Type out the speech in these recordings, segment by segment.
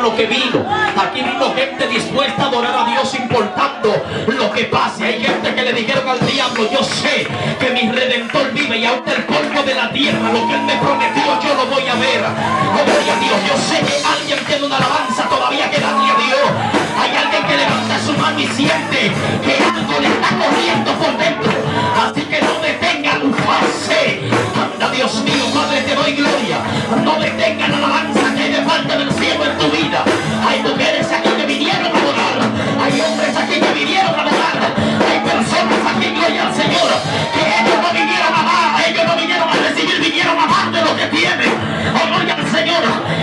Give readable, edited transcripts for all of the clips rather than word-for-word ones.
lo que vino. Aquí vino gente dispuesta a adorar a Dios importando lo que pase. Hay gente que le dijeron al diablo: yo sé que mi Redentor vive y aún del polvo de la tierra lo que Él me prometió yo lo voy a ver. Oh, gloria a Dios. Yo sé que alguien tiene una alabanza todavía que darle a Dios. Hay alguien que levanta su mano y siente que algo le está corriendo por dentro. Así que no detengan un fase. Anda, Dios mío, Padre, te doy gloria. No detengan la alabanza que hay de parte del cielo en tu vida. Hay mujeres aquí que vinieron a adorar. Hay hombres aquí que vinieron a adorar. Hay personas aquí, gloria al Señor, que ellos no vinieron a dar, ellos no vinieron a recibir, vinieron a dar de lo que tienen. Oh, gloria al Señor.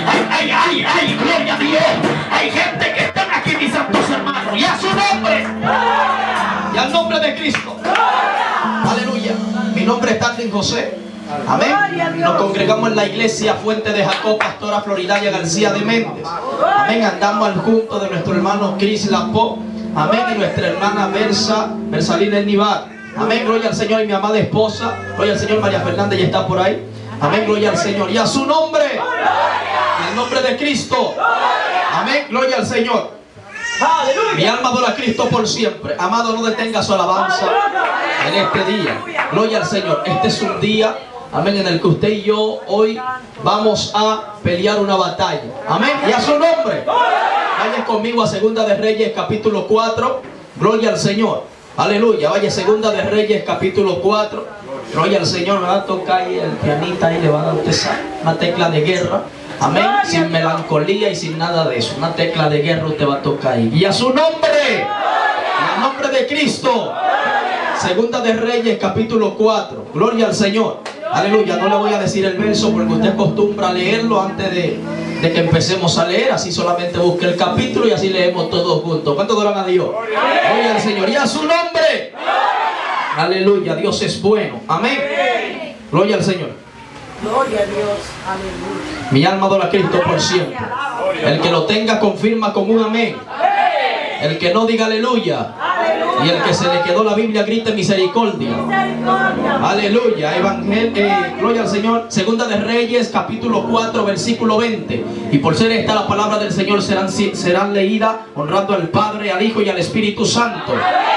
Ay, gloria a Dios. Hay gente que están aquí, mis santos hermanos, y a su nombre y al nombre de Cristo. Aleluya. Mi nombre es Darwin José. Amén. Nos congregamos en la iglesia Fuente de Jacob, Pastora Floridalia García de Méndez. Amén. Andamos al junto de nuestro hermano Chris Lapó. Amén. Y nuestra hermana Versalina El Nivar. Amén. Gloria al Señor. Y mi amada esposa, gloria al Señor, María Fernanda, ya está por ahí. Amén. Gloria al Señor. Y a su nombre, en el nombre de Cristo. Amén. Gloria al Señor. Mi alma adora a Cristo por siempre. Amado, no detenga su alabanza en este día. Gloria al Señor. Este es un día, amén, en el que usted y yo hoy vamos a pelear una batalla. Amén. Y a su nombre. Vaya conmigo a Segunda de Reyes capítulo 4. Gloria al Señor. Aleluya. Vaya, Segunda de Reyes capítulo 4. Gloria al Señor. Me va a tocar ahí el pianista, ahí le va a dar usted una tecla de guerra. Amén. Sin melancolía y sin nada de eso. Una tecla de guerra usted va a tocar ahí. Y a su nombre. En el nombre de Cristo. Segunda de Reyes capítulo 4. Gloria al Señor. Aleluya. No le voy a decir el verso porque usted acostumbra a leerlo antes de que empecemos a leer. Así solamente busque el capítulo y así leemos todos juntos. ¿Cuánto adoran a Dios? Gloria al Señor. Y a su nombre. Aleluya. Dios es bueno. Amén. Gloria al Señor. Gloria a Dios, aleluya. Mi alma adora a Cristo por siempre. El que lo tenga confirma con un amén. El que no diga aleluya. Y el que se le quedó la Biblia grite misericordia. Aleluya. Gloria al Señor. Segunda de Reyes capítulo 4 versículo 20. Y por ser esta la palabra del Señor serán leídas honrando al Padre, al Hijo y al Espíritu Santo.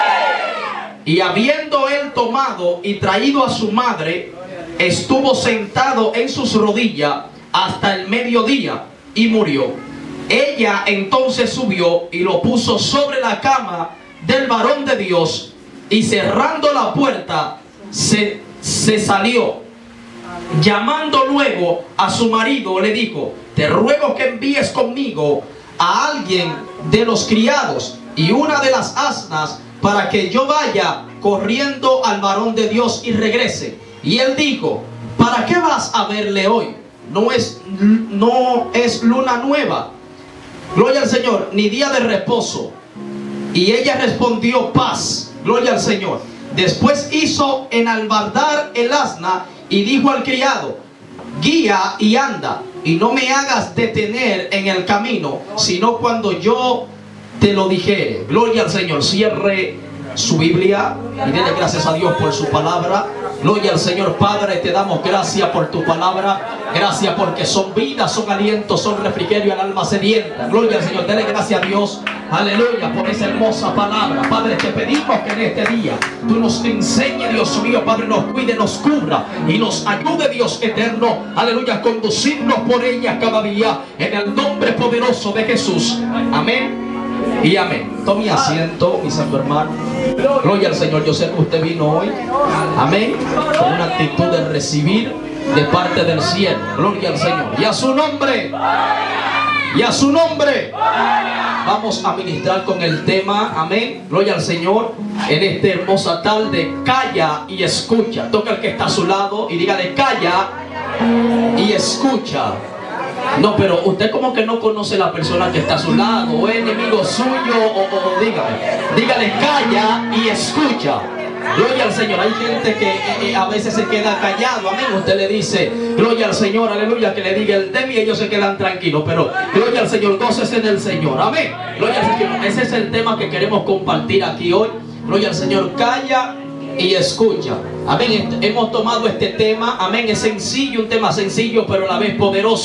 Y habiendo él tomado y traído a su madre, estuvo sentado en sus rodillas hasta el mediodía y murió. Ella entonces subió y lo puso sobre la cama del varón de Dios, y cerrando la puerta se salió. Llamando luego a su marido, le dijo: te ruego que envíes conmigo a alguien de los criados y una de las asnas, para que yo vaya corriendo al varón de Dios y regrese. Y él dijo: ¿para qué vas a verle hoy? No es luna nueva, gloria al Señor, ni día de reposo. Y ella respondió: paz, gloria al Señor. Después hizo enalbardar el asna y dijo al criado: guía y anda, y no me hagas detener en el camino, sino cuando yo te lo dijere. Gloria al Señor. Cierre su Biblia y dele gracias a Dios por su palabra. Gloria al Señor. Padre, te damos gracias por tu palabra. Gracias porque son vida, son aliento, son refrigerio al alma sedienta. Gloria al Señor. Dele gracias a Dios. Aleluya, por esa hermosa palabra. Padre, te pedimos que en este día tú nos enseñes, Dios mío, Padre, nos cuide, nos cubra y nos ayude, Dios eterno. Aleluya, a conducirnos por ella cada día, en el nombre poderoso de Jesús. Amén y amén. Tome asiento, mi santo hermano. Gloria al Señor. Yo sé que usted vino hoy, amén, con una actitud de recibir de parte del cielo. Gloria al Señor. Y a su nombre, y a su nombre, vamos a ministrar con el tema, amén, gloria al Señor, en esta hermosa tarde. Calla y escucha. Toca al que está a su lado y dígale: calla y escucha. No, pero usted como que no conoce la persona que está a su lado, o es enemigo suyo, o dígale: calla y escucha. Gloria al Señor. Hay gente que a veces se queda callado, amén. Usted le dice: gloria al Señor, aleluya, que le diga el tema y ellos se quedan tranquilos. Pero gloria al Señor, gócese en el Señor, amén. Gloria al Señor. Ese es el tema que queremos compartir aquí hoy. Gloria al Señor. Calla y escucha. Amén. Hemos tomado este tema, amén. Es sencillo, un tema sencillo, pero a la vez poderoso.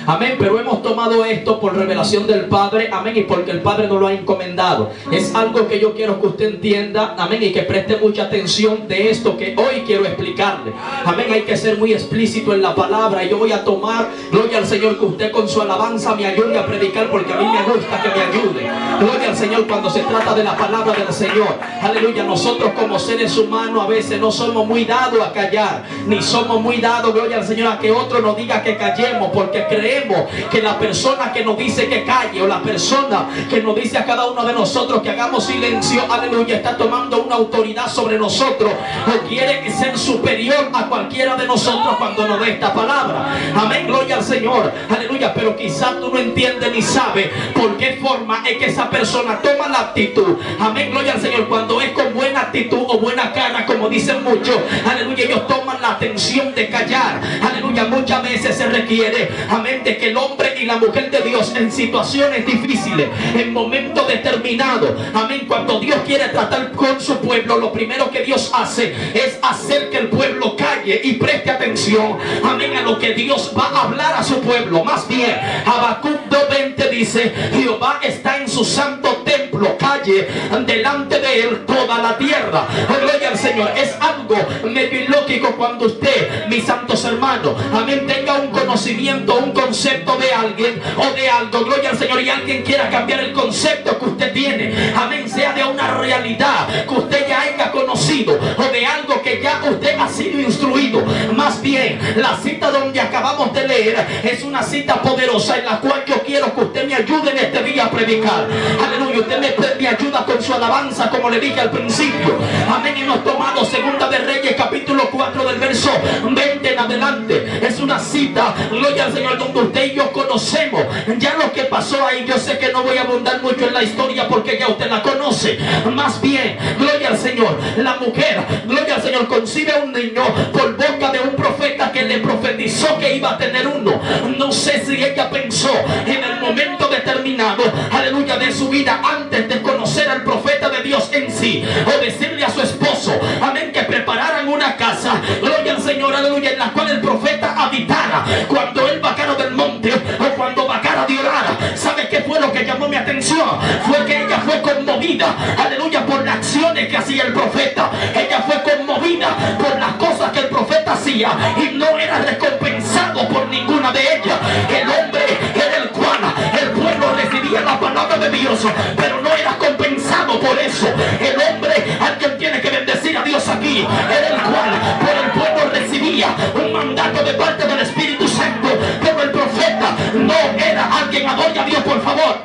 Amén, pero hemos tomado esto por revelación del Padre. Amén, y porque el Padre nos lo ha encomendado. Es algo que yo quiero que usted entienda. Amén, y que preste mucha atención de esto que hoy quiero explicarle. Amén, hay que ser muy explícito en la palabra. Y yo voy a tomar, gloria al Señor, que usted con su alabanza me ayude a predicar, porque a mí me gusta que me ayude. Gloria al Señor cuando se trata de la palabra del Señor. Aleluya. Nosotros como seres humanos a veces no somos muy dados a callar, ni somos muy dados, gloria al Señor, a que otro nos diga que callemos, porque creemos que la persona que nos dice que calle, o la persona que nos dice a cada uno de nosotros que hagamos silencio, aleluya, está tomando una autoridad sobre nosotros, o quiere ser superior a cualquiera de nosotros cuando nos dé esta palabra. Amén, gloria al Señor, aleluya. Pero quizás tú no entiendes ni sabes por qué forma es que esa persona toma la actitud. Amén, gloria al Señor. Cuando es con buena actitud o buena cara, como dicen muchos, aleluya, ellos toman la atención de callar. Aleluya, muchas veces se requiere, amén, de que el hombre y la mujer de Dios en situaciones difíciles, en momentos determinados, amén, cuando Dios quiere tratar con su pueblo, lo primero que Dios hace es hacer que el pueblo calle y preste atención, amén, a lo que Dios va a hablar a su pueblo. Más bien, Habacuc 2:20 dice: Jehová está en su santo templo, calle delante de él toda la tierra. Gloria al Señor. Es algo medio ilógico cuando usted, mis santos hermanos, amén, tenga un conocimiento, un concepto de alguien o de algo, gloria al Señor, y alguien quiera cambiar el concepto que usted tiene, amén, sea de una realidad que usted ya haya conocido o de algo que ya usted ha sido instruido. Más bien, la cita donde acabamos de leer es una cita poderosa en la cual yo quiero que usted me ayude en este día a predicar. Aleluya, usted me ayuda con su alabanza, como le dije al principio. Amén, hemos tomado Segunda de Reyes capítulo 4 del verso 20 en adelante. Es una cita, gloria al Señor, donde usted y yo conocemos ya lo que pasó ahí. Yo sé que no voy a abundar mucho en la historia porque ya usted la conoce. Más bien, gloria al Señor, la mujer, gloria al Señor, concibe un niño por boca de un profeta que le profetizó que iba a tener uno. No sé si ella pensó en el momento determinado, aleluya, de su vida, antes de conocer al profeta de Dios en sí, o decirle a su esposo, amén, que prepararan una casa, gloria al Señor, aleluya, en la cual el profeta habitara cuando él bajara del monte o cuando bajara de orar. ¿Sabe qué fue lo que llamó mi atención? Fue que ella fue conmovida, aleluya, por las acciones que hacía el profeta. Ella fue conmovida por las cosas que el profeta hacía y no era recompensado por ninguna de ellas. El hombre era el cual el pueblo recibía la palabra de Dios, pero no era compensado por eso. El hombre, alguien tiene que bendecir a Dios aquí, era el cual por el pueblo recibía un mandato de parte del Espíritu Santo, pero el profeta no era alguien. Adore a Dios, por favor.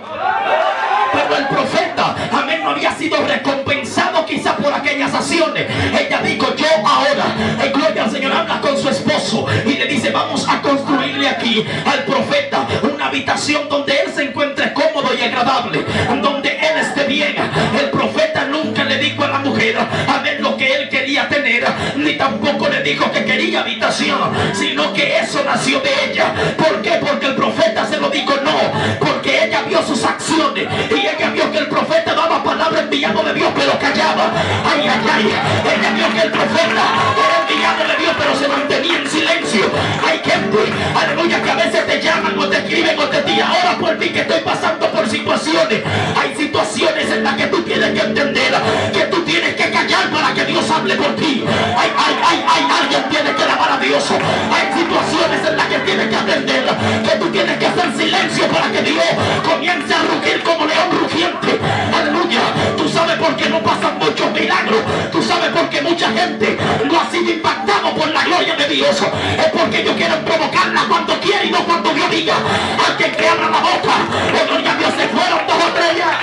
Pero el profeta, amén, no había sido recompensado quizás por aquellas acciones. Ella dijo: yo ahora, gloria al Señor, habla con su esposo y le dice: vamos a construirle aquí al profeta una habitación donde él se encuentre cómodo y agradable, donde él esté bien. El profeta nunca le dijo a la mujer, amén, lo que él quería tener, ni tampoco le dijo que quería habitación, sino que eso nació de ella. ¿Por qué? Porque el profeta se lo dijo no, porque ella vio sus acciones y ella vio que el profeta daba palabra enviado de Dios pero callaba. Ay, ay, ay. Ella vio que el profeta era enviado de Dios pero se mantenía en silencio. Hay gente, aleluya, que a veces te llaman o te escriben o te dicen: ahora por mí que estoy pasando por situaciones. Hay situaciones en las que tú tienes que entender que tú tienes que callar para que Dios hable por ti. Alguien tiene que alabar a Dios. Hay situaciones en las que tienes que atender que tú tienes que hacer silencio para que Dios comience a rugir como león rugiente. Aleluya. Tú sabes por qué no pasan muchos milagros. Tú sabes por qué mucha gente no ha sido impactado por la gloria de Dios. Es porque ellos quieren provocarla cuando quieren y no cuando Dios diga. Alguien que abra la boca. Oh, gloria a Dios, se fueron 2 o 3 ya.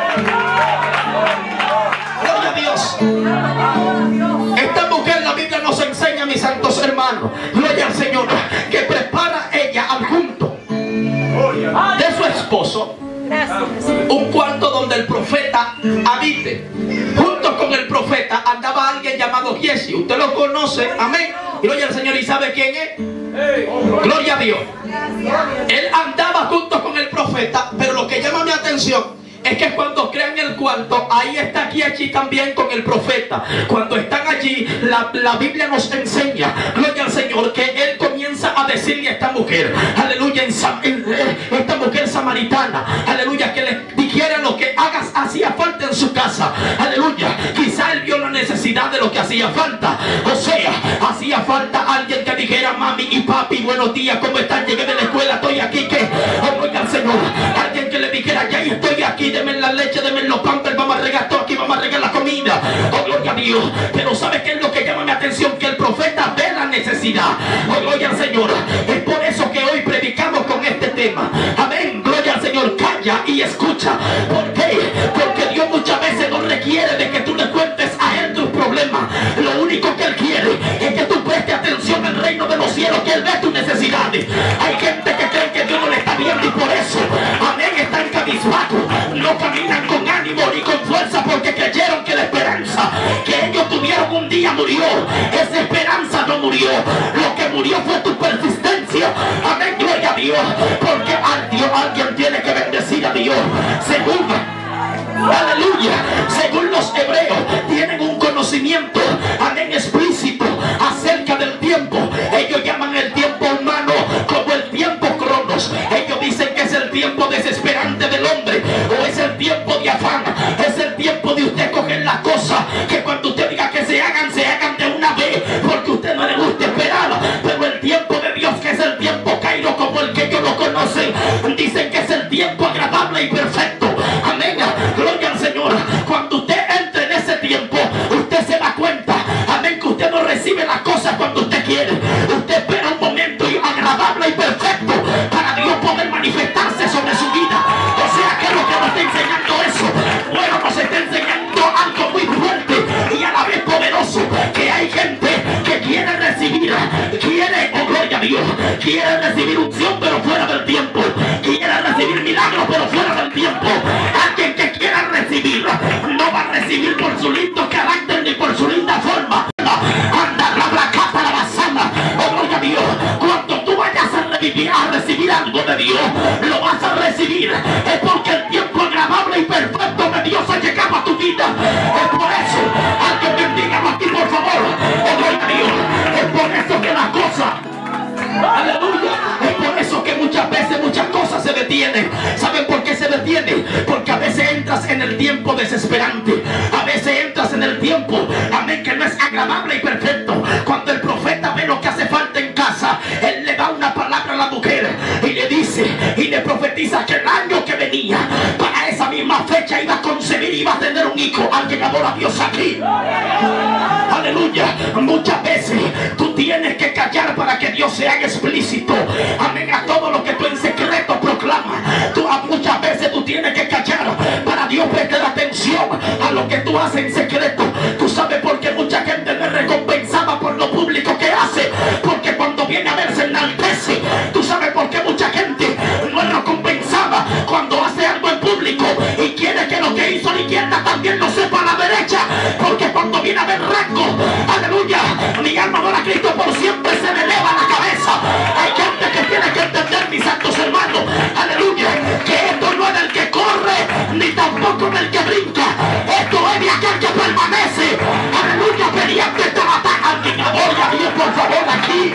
Gloria a Dios. Esta mujer, la Biblia nos enseña, mis santos hermanos, gloria al Señor, que prepara ella al junto de su esposo un cuarto donde el profeta habite. Junto con el profeta andaba alguien llamado Giesi. Usted lo conoce, amén, gloria al Señor. ¿Y sabe quién es? Gloria a Dios. Él andaba junto con el profeta, pero lo que llama mi atención Es que cuando crean el cuarto, ahí está allí también con el profeta. Cuando están allí, la Biblia nos enseña, gloria al Señor, que él comienza a decirle a esta mujer, aleluya, esta mujer samaritana, aleluya, que le dijera lo que hacía falta en su casa, aleluya. Quizá él vio la necesidad de lo que hacía falta. O sea, hacía falta alguien que dijera, mami y papi, buenos días, ¿cómo están? Llegué de la escuela, estoy aquí, que oiga al Señor. Alguien que le dijera, ya estoy aquí, denme la leche, denme los pampers, vamos a regar todo aquí, vamos a regar la comida. Oh, gloria a Dios. Pero ¿sabe qué es lo que llama mi atención? Que el profeta ve la necesidad. Oh, gloria al Señor. Es por eso que hoy predicamos con este tema. Amén, gloria al Señor. Calla y escucha. ¿Por qué? Porque Dios muchas veces no requiere de que tú le cuentes a Él tus problemas. Lo único que Él quiere es que tú prestes atención al reino de los cielos, que Él ve tus necesidades. Hay gente que cree que Dios no le está viendo y por eso, amén, están cabizbajos, no caminan con ánimo ni con fuerza, porque creyeron que la esperanza que ellos tuvieron un día murió. Esa esperanza no murió. Lo que murió fue tu persistencia. Amén, gloria a Dios. Porque alguien tiene que bendecir a Dios. Según, aleluya, según los hebreos, tienen un conocimiento, amén, explícito acerca del tiempo. Ellos llaman el tiempo humano como el tiempo cronos. Ellos dicen que es el tiempo desesperante del hombre, o es el tiempo de afán, es el tiempo de usted coger las cosas que cuando usted diga que se hagan de una vez, porque a usted no le gusta esperar. Pero el tiempo de Dios, que es el tiempo Cairo, como el que ellos lo conocen, dicen que es el tiempo agradable y perfecto. Amén, gloria al Señor. Cuando usted entre en ese tiempo, usted se da cuenta, amén, que usted no recibe las cosas cuando usted quiere. Usted espera un momento agradable y perfecto para Dios poder manifestarse sobre su vida. O sea, ¿qué es lo que nos está enseñando eso? Bueno, nos está enseñando algo muy fuerte y a la vez poderoso, que hay gente que quiere recibir, oh gloria a Dios, quiere recibir unción pero fuera del tiempo, quiere recibir milagros pero fuera del tiempo. Alguien que quiera recibir no va a recibir por su lindo carácter ni por su linda forma. Anda, la placata, la basana, oh gloria a Dios. Cuando tú vayas a recibir algo de Dios, lo vas a recibir es porque el tiempo agradable y perfecto de Dios ha llegado a tu vida. Es por eso, alguien bendígalo aquí por favor, oh gloria a Dios. Es por eso que las cosas, aleluya, es por eso que muchas veces muchas cosas se detienen. ¿Saben por qué se detienen? Porque a veces entras en el tiempo desesperante, a veces entras en el tiempo, amén, que no es agradable y perfecto. Cuando el profeta ve lo que hace falta en casa, él le da una palabra a la mujer y le dice y le profetiza que el año que venía, para esa misma fecha, iba a concebir y iba a tener un hijo. Alguien adora a Dios aquí. Aleluya. Muchas veces tú tienes que callar para que Dios se haga explícito. Amén. A todo lo que tú en secreto proclamas, muchas veces tú tienes que callar para Dios prestar atención a lo que tú haces en secreto. Tú sabes por qué mucha gente no es recompensada por lo público que hace, porque cuando viene a verse enaltece. Tú sabes por qué mucha gente no es recompensada cuando hace algo en público y quiere que lo que hizo a la izquierda también lo sepa a la derecha, porque cuando viene a ver rango, aleluya, mi alma adora a Cristo por siempre, se me eleva la cabeza. Hay gente que tiene que entender, mis santos hermanos, aleluya, que esto no es del que corre ni tampoco del que brinca. Esto es de aquel que permanece, aleluya, peleando esta batalla. Alguien adora a Dios por favor aquí.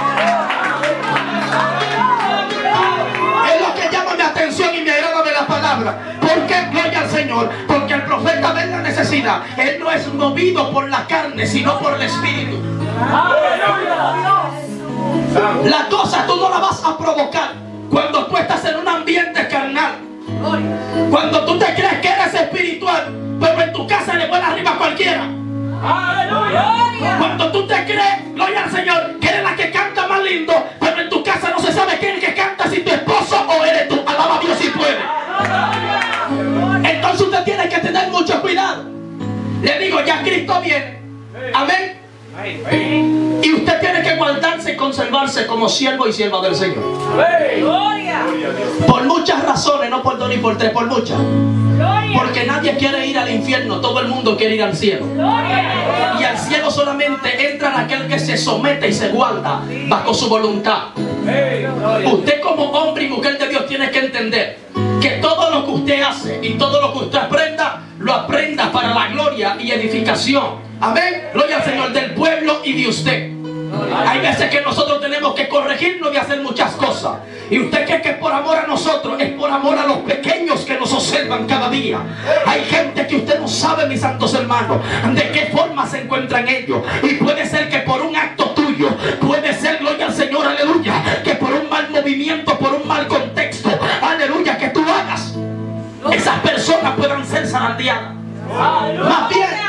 Es lo que llama mi atención y me agrada de la palabra. ¿Por qué? Gloria al Señor. Porque el profeta ve la necesidad. Él no es movido por la carne, sino por el Espíritu. La cosa tú no la vas a provocar cuando tú estás en un ambiente carnal. Cuando tú te crees que eres espiritual, pero en tu casa le vuela arriba a cualquiera. Cuando tú te crees, gloria al Señor, que eres la que canta más lindo, pero en tu casa no se sabe quién es el que canta, si tu esposo o eres tú. Alaba a Dios si puede. Entonces usted tiene que tener mucho cuidado. Le digo, ya Cristo viene. Amén. Y usted tiene que guardarse y conservarse como siervo y sierva del Señor. Por muchas razones, no por dos ni por tres, por muchas. Porque nadie quiere ir al infierno, todo el mundo quiere ir al cielo. Y al cielo solamente entra aquel que se somete y se guarda bajo su voluntad. Usted como hombre y mujer de Dios tiene que entender que todo lo que usted hace y todo lo que usted aprenda, lo aprenda para la gloria y edificación. Amén. Gloria al Señor, del pueblo y de usted. Hay veces que nosotros tenemos que corregirnos y hacer muchas cosas. Y usted cree que es por amor a nosotros, es por amor a los pequeños que nos observan cada día. Hay gente que usted no sabe, mis santos hermanos, de qué forma se encuentran ellos. Y puede ser que por un acto tuyo, puede ser, gloria al Señor, aleluya, que por un mal movimiento, por un mal contexto, aleluya, que tú hagas, esas personas puedan ser zarandeadas. Más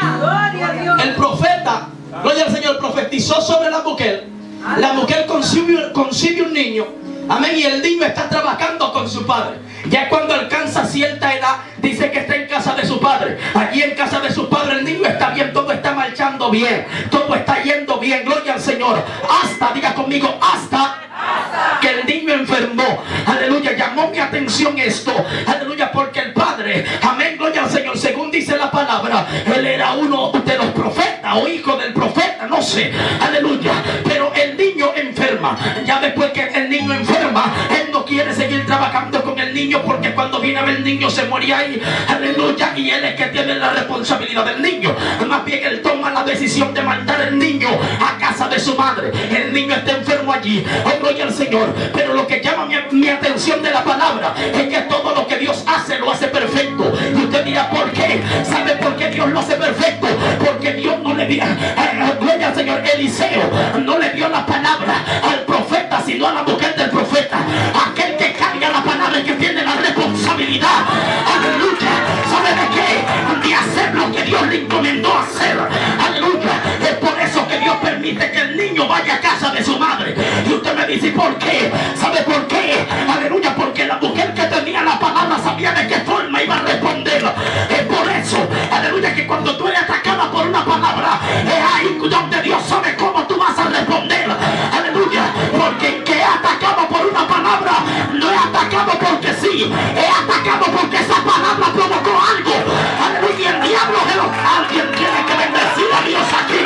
bien, el profeta, gloria al Señor, profetizó sobre la mujer. La mujer concibe un niño. Amén. Y el niño está trabajando con su padre. Ya cuando alcanza cierta edad, dice que está en casa de su padre. Allí en casa de su padre el niño está bien, todo está marchando bien, todo está yendo bien, gloria al Señor. Hasta, diga conmigo, hasta que el niño enfermó. Aleluya, llamó mi atención esto. Aleluya, porque el padre, amén, gloria al Señor, según dice la palabra, él era uno de los profetas o hijo del profeta, no sé, aleluya. Pero el niño enferma. Ya después que el niño enferma, él no quiere seguir trabajando con el niño, porque cuando viene a ver el niño se muere ahí, aleluya, y él es que tiene la responsabilidad del niño. Más bien él toma la decisión de mandar el niño a casa de su madre. El niño está enfermo allí, oh gloria al Señor. Pero lo que llama mi atención de la palabra es que todo lo que Dios hace, lo hace perfecto. Y usted dirá, ¿por qué? ¿Sabe por qué Dios lo hace perfecto? Porque Dios no le dio, gloria al Señor, Eliseo no le dio la palabra al profeta, sino a la mujer del profeta. Aquel que carga la palabra y que tiene la responsabilidad, aleluya, ¿sabe de qué? De hacer lo que Dios le encomendó hacer, aleluya. Es por eso que Dios permite que el niño vaya a casa de su madre. Y usted me dice, ¿por qué? ¿Sabe por qué? Aleluya, porque la mujer que tenía la palabra sabía de qué forma iba a responder. Es por eso, aleluya, que cuando tú eres atacada por una palabra, es ahí donde Dios sabe cómo tú vas a responder. Aleluya, porque el que es atacado por una palabra no es atacado porque sí, es atacado porque esa palabra provocó algo. Aleluya, el diablo de los... Alguien tiene que bendecir a Dios aquí.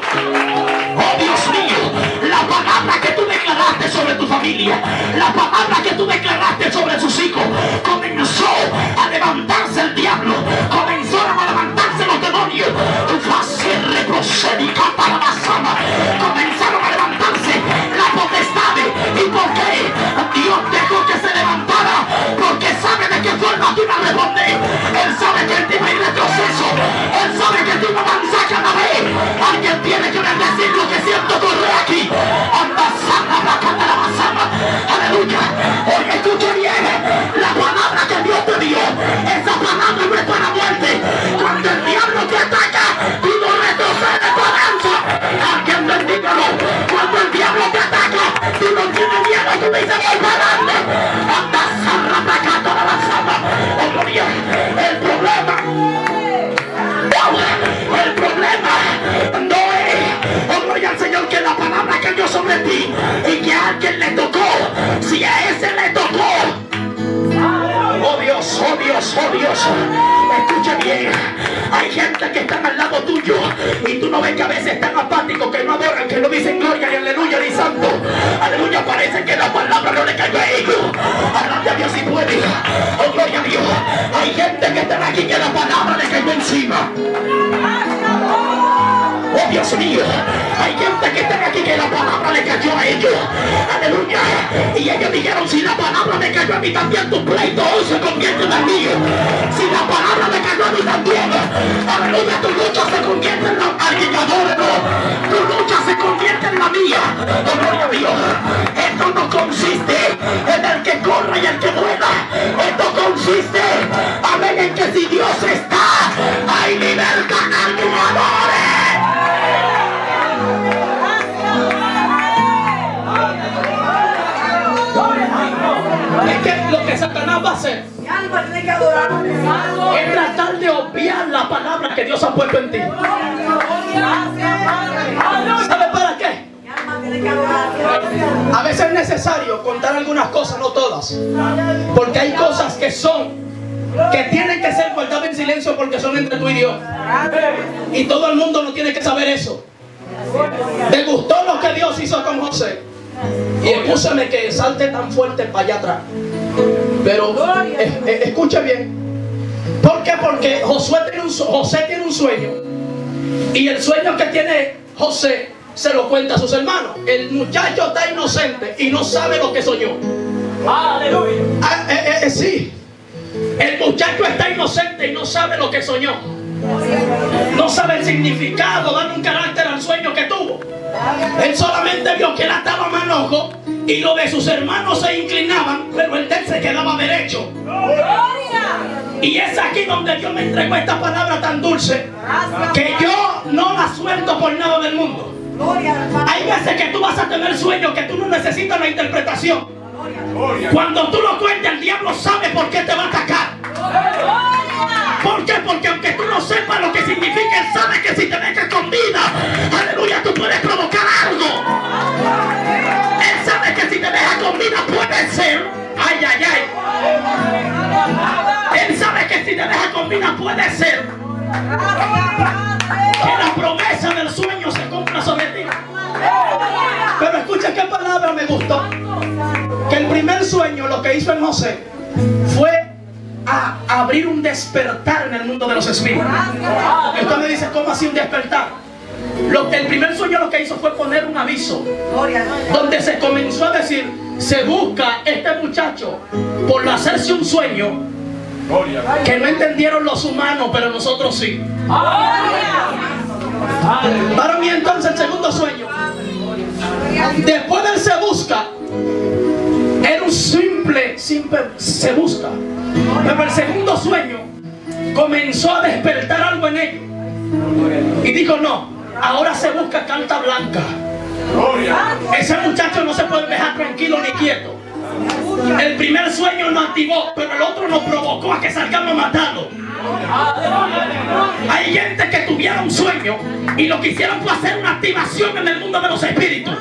Oh Dios mío, la palabra que tú declaraste sobre tu familia, la palabra que tú declaraste sobre sus hijos, comenzó a levantarse el diablo, comenzaron a levantarse los demonios, comenzaron a levantarse las potestades. ¿Y por qué? Dios dejó que se levantara, porque sabe de qué forma tú vas a responder. Él sabe que él te va a ir retroceso, él sabe que tú no avanzas cada vez. Alguien tiene que bendecir lo que siento correr aquí. Aleluya. Oye, escuche bien, la palabra que Dios te dio, esa palabra no es para muerte. Cuando el diablo te ataca, tú no retrocedes, tú avanzas. Alguien bendígalo. Cuando el diablo te ataca, tú no tienes miedo, tú dices, voy para adelante. Oh, gloria. El problema no es, oh gloria al Señor, que la palabra cayó sobre ti y que a alguien le tocó. Si a ese le tocó, oh Dios, oh Dios, oh Dios, escuche bien. Hay gente que están al lado tuyo y tú no ves que a veces están apáticos, que no adoran, que no dicen gloria y aleluya ni santo. Aleluya, parece que la palabra no le cayó a ellos. Alabia a Dios si puede. Oh gloria a Dios. Hay gente que están aquí que la palabra le cayó encima. Oh Dios mío, hay gente que está aquí que la palabra le cayó a ellos. Aleluya. Y ellos dijeron, si la palabra me cayó a mí también, tu pleito hoy se convierte en el mío. Si la palabra me cayó a mí también, aleluya, tu lucha se convierte en la... Alguien adóralo. Tu lucha se convierte en la mía. Oh gloria a Dios. Esto no consiste en el que corra y el que muera. Esto consiste, amén, en que si Dios está, hay libertad. Alguien adore. Es que lo que Satanás va a hacer es tratar de obviar la palabra que Dios ha puesto en ti. ¿Sabe para qué? A veces es necesario contar algunas cosas, no todas, porque hay cosas que tienen que ser guardadas en silencio porque son entre tú y Dios. Y todo el mundo no tiene que saber eso. ¿Te gustó lo que Dios hizo con José? Y escúchame que salte tan fuerte para allá atrás. Pero escuche bien. ¿Por qué? Porque José tiene un sueño. Y el sueño que tiene José se lo cuenta a sus hermanos. El muchacho está inocente y no sabe lo que soñó. Aleluya. Sí. El muchacho está inocente y no sabe lo que soñó. No sabe el significado, darle un carácter al sueño que tuvo. Él solamente vio que él estaba manojo y los de sus hermanos se inclinaban, pero el de él se quedaba derecho. Y es aquí donde Dios me entregó esta palabra tan dulce, que yo no la suelto por nada del mundo. Hay veces que tú vas a tener sueños que tú no necesitas la interpretación. Cuando tú lo cuentas, el diablo sabe por qué te va a atacar. ¿Por qué? Porque aunque tú no sepas lo que significa, él sabe que si te dejas escondida, aleluya, tú puedes provocar algo. Él sabe que si te dejas escondida puede ser, ay, ay, ay. Él sabe que si te dejas escondida puede ser que la promesa del sueño se cumpla sobre ti. Pero escucha qué palabra me gustó. Que el primer sueño, lo que hizo en José, fue a abrir un despertar en el mundo de los espíritus. Y usted me dice, ¿cómo así un despertar? El primer sueño lo que hizo fue poner un aviso, donde se comenzó a decir, se busca este muchacho por hacerse un sueño que no entendieron los humanos, pero nosotros sí. Para mí entonces el segundo sueño, después del se busca, era un simple se busca. Pero el segundo sueño comenzó a despertar algo en ellos. Y dijo, no, ahora se busca carta blanca. Ese muchacho no se puede dejar tranquilo ni quieto. El primer sueño nos activó, pero el otro nos provocó a que salgamos a matarlo. Hay gente que tuvieron un sueño y lo que hicieron fue hacer una activación en el mundo de los espíritus.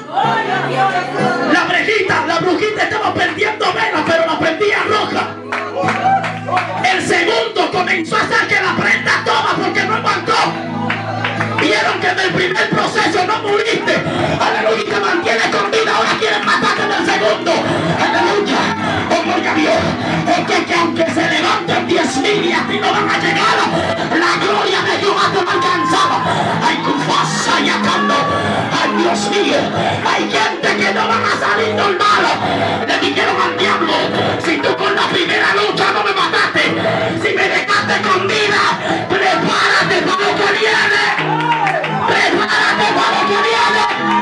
La brujita estaba perdiendo velas, pero la prendía roja. El segundo comenzó a hacer que la prenda toda porque no aguantó. Vieron que en el primer proceso no muriste. Aleluya, te mantienes con vida. Ahora quieren matarte en el segundo. Aleluya. Oh, gloria a Dios. Es que aunque se levanten 10,000 y a ti no van a llegar, la gloria de Jehová te va a alcanzar. Ay, Cufasa y Acando. Ay, Dios mío. Hay gente que no van a salir normal. Le dijeron al diablo, si tú con la primera lucha no me mataste, si me dejaste con vida, prepárate para lo que viene. Prepárate para lo que viene.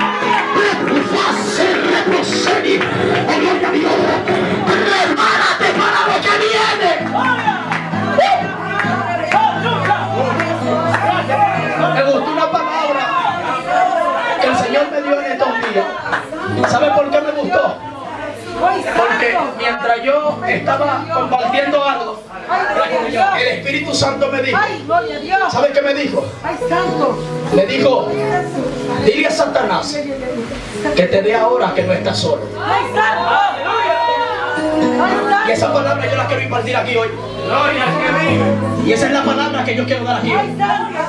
Oh, gloria a Dios. Prepárate para lo que viene. Me gustó una palabra que el Señor me dio en estos días. ¿Sabe por qué me gustó? Porque mientras yo estaba compartiendo algo, el Espíritu Santo me dijo, ¿sabe qué me dijo? Me dijo, dile a Satanás que te dé ahora que no estás solo. Y esa palabra yo la quiero impartir aquí hoy. Y esa es la palabra que yo quiero dar aquí hoy.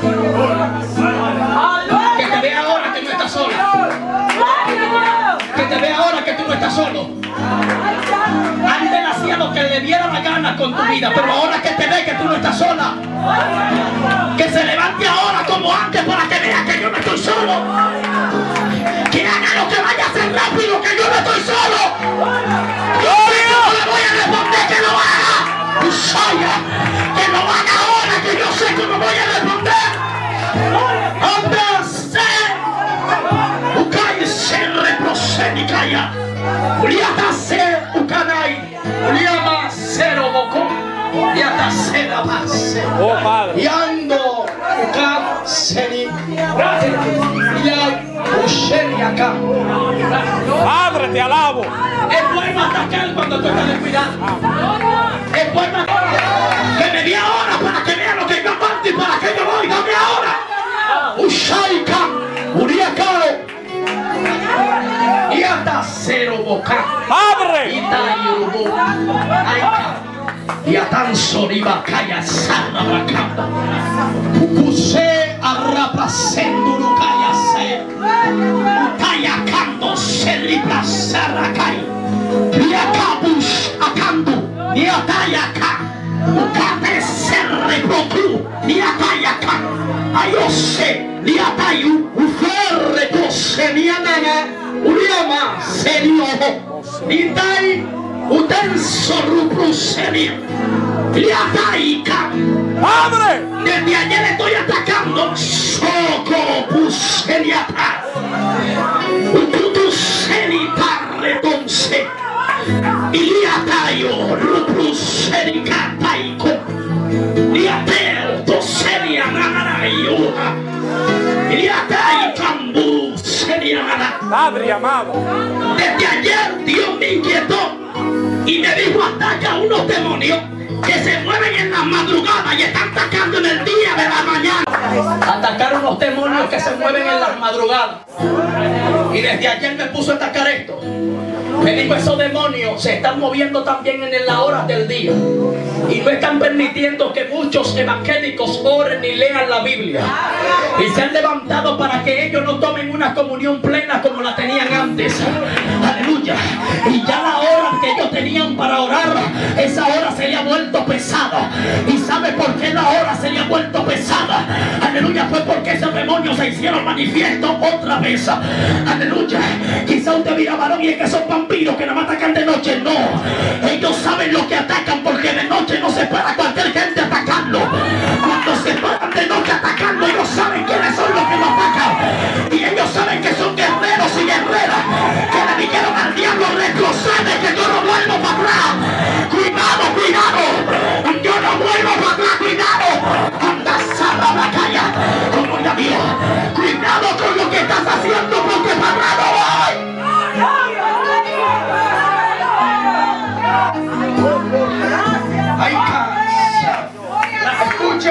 Que te dé ahora que no estás solo. Que te dé ahora que tú no estás solo. Antes hacía lo que le diera la gana con tu vida, pero ahora que te ve que tú no estás sola. Que se levante ahora como antes para que vea que yo no estoy solo. Que haga lo que vaya a hacer rápido, que yo no estoy solo. Yo no le voy a responder que lo haga. Usaya, que lo haga ahora, que yo sé cómo voy a responder. Antes se reprocede y calla. Uliata se ukanai, uliama cero bocó, uliata se la base. Oh, Padre. Y ando ukan seni, ya usheni acá. Padre, te alabo. Es bueno atacar cuando tú estás descuidado. Es bueno que me dé ahora para que vea lo que yo aguanto y para que yo voy. Dame ahora. Ushaika, uriakao. Y hasta cero boca. ¡Padre! Y tayubo. Y atan soriba kaya sana rakanda. Ukuse arrapa senduru kaya se. Kaya kando selibra sarakai. Liakabush akandu. Liatayaka, Ukate Serrepoku, Liatayaka, Ayose, Liatayu, Uferretose, Lianana, Uriama, Serioho, Litai, Utenso Ruprusenia, Liataika. ¡Padre! Desde ayer estoy atacando Soco Puseniata, Ututusenita Retonse, Iliatayo Ruprusenicataiko, Liateo Tosenia Nanayuha, Iliatai Cambu Seniana. Padre amado. Desde ayer Dios me inquietó y me dijo: ataca a unos demonios que se mueven en la madrugada y están atacando en el día de la mañana. Atacar unos demonios que se mueven en las madrugadas. Y desde ayer me puso a atacar esto. Me dijo: esos demonios se están moviendo también en las horas del día. Y no están permitiendo que muchos evangélicos oren ni lean la Biblia. Y se han levantado para que ellos no tomen una comunión plena como la tenían antes. Aleluya. Y ya la hora que ellos tenían para orar, esa hora se le ha vuelto pesada. ¿Y sabe por qué la hora se le ha vuelto pesada? Aleluya. Fue porque esos demonios se hicieron manifiesto otra vez. Aleluya. Quizá usted mira, varón, y es que son vampiros que nada más atacan de noche. No. Ellos saben lo que atacan, porque de noche no se para cualquier gente atacando. Cuando se paran de noche atacando, ellos saben quiénes son los que lo atacan. Y ellos saben que son guerreros y guerreras que le dijeron al diablo: retrocede, que yo no vuelvo para atrás. Cuidado, cuidado. Yo no vuelvo para atrás, cuidado. Anda, salva la calle. Como ya Dios. Cuidado con lo que estás haciendo, porque parado voy. Ay, cansa. Escuche.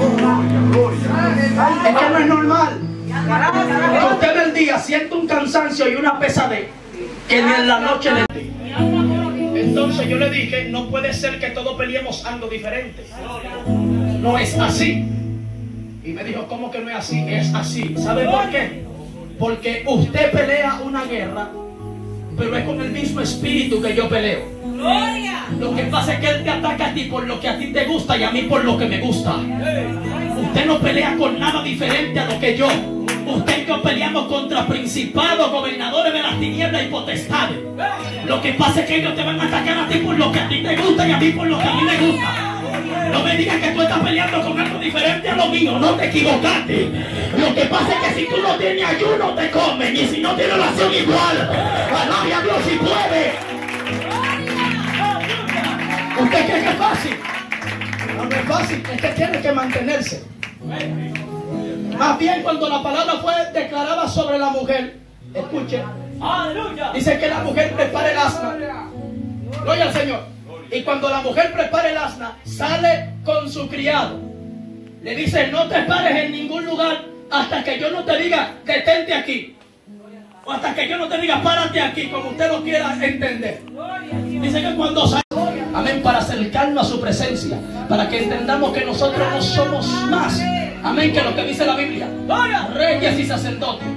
Es que no es normal que usted en el día siente un cansancio y una pesadez que ni en la noche le diga. Entonces yo le dije: no puede ser que todos peleemos algo diferente. No es así. Y me dijo: ¿cómo que no es así? Es así. ¿Sabe por qué? Porque usted pelea una guerra, pero es con el mismo espíritu que yo peleo. Lo que pasa es que él te ataca a ti por lo que a ti te gusta y a mí por lo que me gusta. Usted no pelea con nada diferente a lo que yo. Usted y yo peleamos contra principados, gobernadores de las tinieblas y potestades. Lo que pasa es que ellos te van a atacar a ti por lo que a ti te gusta y a mí por lo que a mí me gusta. No me digas que tú estás peleando con algo diferente a lo mío. No te equivocaste. Lo que pasa es que si tú no tienes ayuno te comen, y si no tienes oración igual. Alabe a Dios si puede. ¿Usted cree que es fácil? No es fácil, es que tiene que mantenerse. Más bien, cuando la palabra fue declarada sobre la mujer, escuche, dice que la mujer prepara el asna. Gloria al Señor. Y cuando la mujer prepara el asna, sale con su criado. Le dice: no te pares en ningún lugar hasta que yo no te diga detente aquí, o hasta que yo no te diga párate aquí, como usted lo quiera entender. Dice que cuando sale, amén, para acercarnos a su presencia, para que entendamos que nosotros no somos más, amén, que lo que dice la Biblia, reyes y sacerdotes.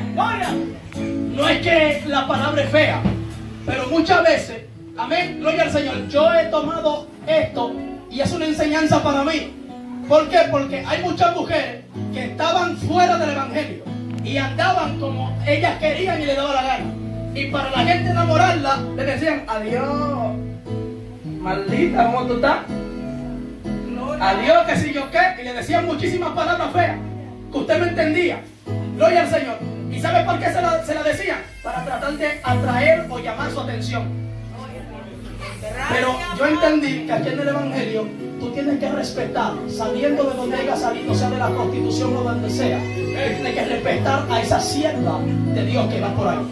No es que la palabra es fea, pero muchas veces, amén, gloria al Señor, yo he tomado esto y es una enseñanza para mí. ¿Por qué? Porque hay muchas mujeres que estaban fuera del evangelio y andaban como ellas querían y le daba la gana. Y para la gente enamorarla, le decían: adiós, maldita, ¿cómo tú estás? Adiós, que si yo qué. Y le decían muchísimas palabras feas que usted no entendía. Gloria al Señor. ¿Y sabe por qué se la decían? Para tratar de atraer o llamar su atención. Pero yo entendí que aquí en el evangelio tú tienes que respetar, sabiendo de dónde haya salido, sea de la Constitución o donde sea. Tienes que respetar a esa sierva de Dios que va por ahí.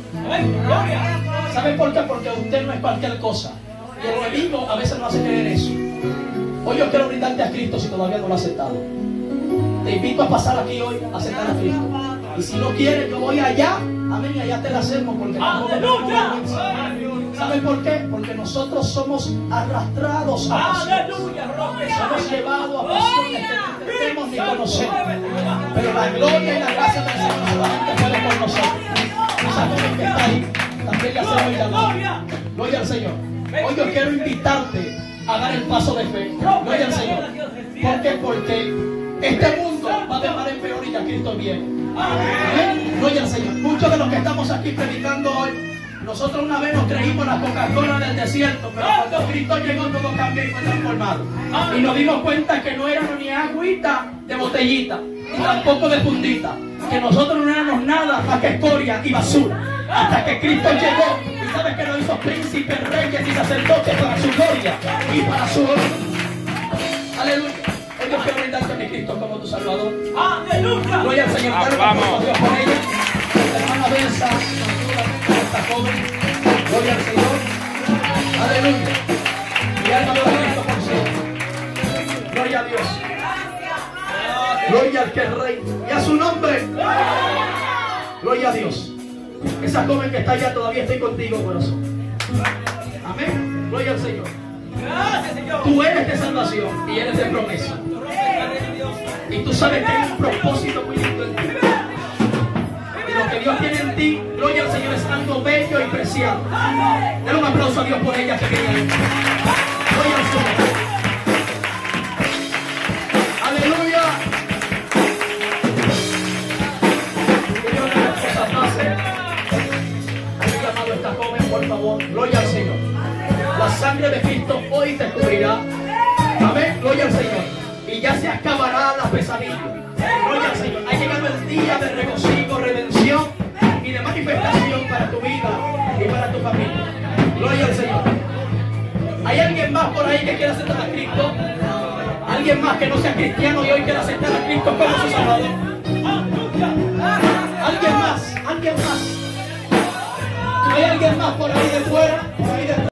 ¿Saben por qué? Porque usted no es cualquier cosa. Y el enemigo a veces no hace creer eso. Hoy yo quiero brindarte a Cristo si todavía no lo has aceptado. Te invito a pasar aquí hoy a aceptar a Cristo. Y si no quieres, yo voy allá. Amén, y allá te la hacemos porque no ¿saben por qué? Porque nosotros somos arrastrados a pasiones. Somos llevados a pasiones que no entendemos ni conocemos. Pero la gloria y la gracia del Señor solamente puede con nosotros. Esa joven que está ahí también le hacemos llamar. Gloria al Señor. Hoy yo quiero invitarte a dar el paso de fe. Gloria al Señor. ¿Por qué? Porque este mundo va de mal en peor y ya Cristo viene. Amén. Gloria al Señor. Muchos de los que estamos aquí predicando hoy, nosotros una vez nos creímos la Coca-Cola del desierto, pero cuando Cristo llegó todo cambió y fue transformado. Y nos dimos cuenta que no éramos ni agüita de botellita, ni tampoco de fundita, que nosotros no éramos nada más que escoria y basura. Hasta que Cristo llegó, y sabes que nos hizo príncipes, reyes y sacerdotes para su gloria y para su honor. Aleluya. Hoy yo quiero brindarte a mi Cristo como tu Salvador. Aleluya. Gloria al Señor. Vamos. Dios por ella. Hermana Benza, esta joven. Gloria al Señor. Aleluya. Mi alma adora a Cristo por siempre. Gloria a Dios. Gloria al que es rey. Y a su nombre. Gloria a Dios. Esa joven que está allá todavía estoy contigo, corazón. Amén. Gloria al Señor. Tú eres de salvación y eres de promesa. Y tú sabes que hay un propósito muy lindo en ti. Y lo que Dios tiene en ti, gloria al Señor, es algo bello y preciado. Dale un aplauso a Dios por ella que viene ahí. Gloria al Señor. Aleluya. Que Dios haga las cosas fáciles. Hay llamado a esta joven, por favor. Gloria al Señor. La sangre de Cristo hoy te cubrirá. Amén. Gloria al Señor. Y ya se acabará la pesadilla. Gloria al Señor. Ha llegado el día de regocijo, redención y de manifestación para tu vida y para tu familia. Gloria al Señor. ¿Hay alguien más por ahí que quiera aceptar a Cristo? ¿Alguien más que no sea cristiano y hoy quiera aceptar a Cristo como su Salvador? ¿Alguien más? ¿Alguien más? ¿Hay alguien más por ahí de fuera? Por ahí de